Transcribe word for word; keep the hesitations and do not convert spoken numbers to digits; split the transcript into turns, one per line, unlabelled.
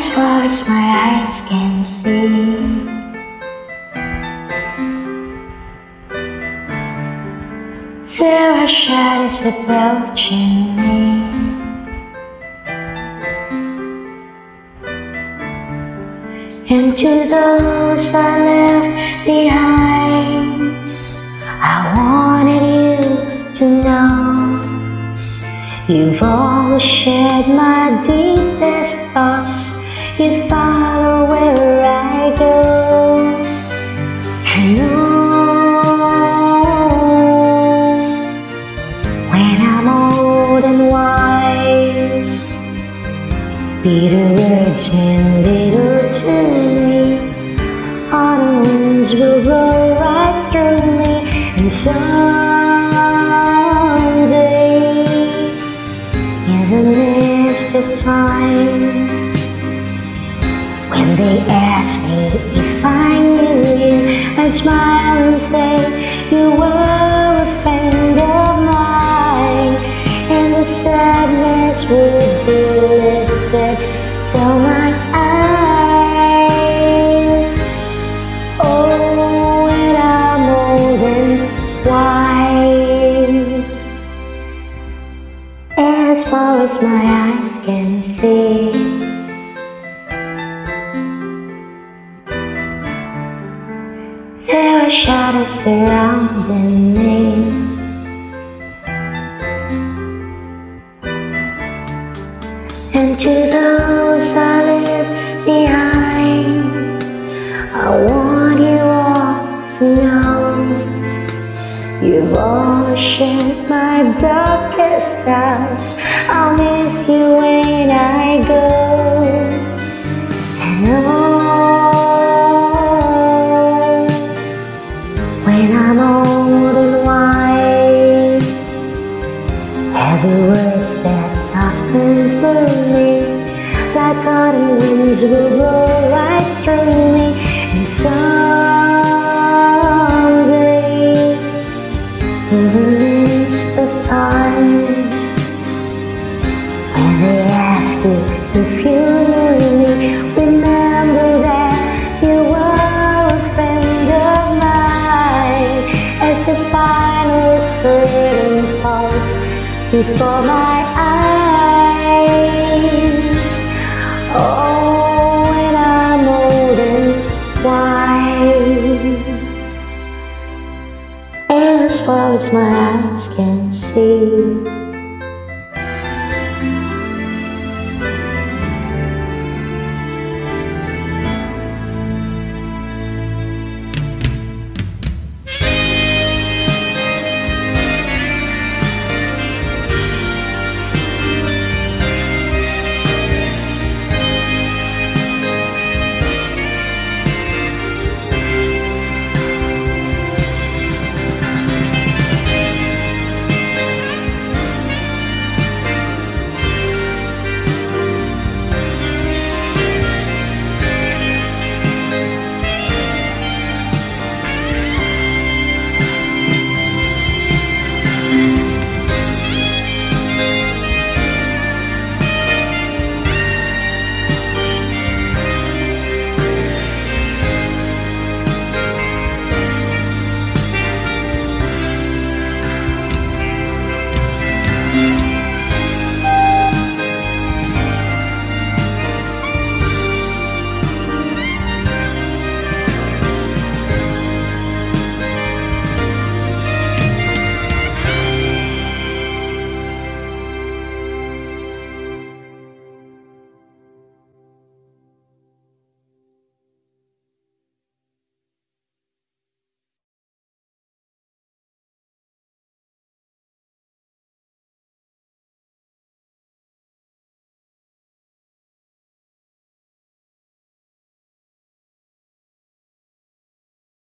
As far as my eyes can see, there are shadows approaching me. And to those I left behind, I wanted you to know you've always shared my deepest thoughts. You follow where I go. I know when I'm old and wise, bitter words mean little to me. Autumn winds will blow right through me, and someday, in the midst of time, when they ask me if I knew you, I'd smile and say you were a friend of mine, and the sadness would be lifted from my eyes. Oh, when I'm old and wise, as far as my eyes can see, there are shadows surrounding me. And to those I leave behind, I want you all to know you've always shared my darkest hours. I'll miss you when I go. And oh, when I'm old and wise, every words that tossed and blew me, like autumn winds will blow right through me. And someday, in the midst of time, when they ask you if you knew me, remember that you were a friend of mine. As the final curtain falls before my eyes, oh, when I'm old and wise, as far as my eyes can see.